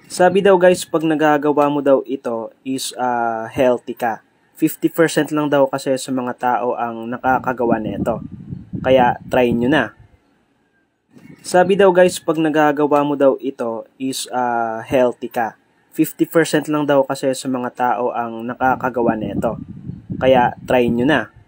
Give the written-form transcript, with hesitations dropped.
Sabi daw guys, pag nagagawa mo daw ito is healthy ka. 50% lang daw kasi sa mga tao ang nakakagawa nito. Kaya try nyo na. Sabi daw guys, pag nagagawa mo daw ito is healthy ka. 50% lang daw kasi sa mga tao ang nakakagawa nito. Kaya try nyo na.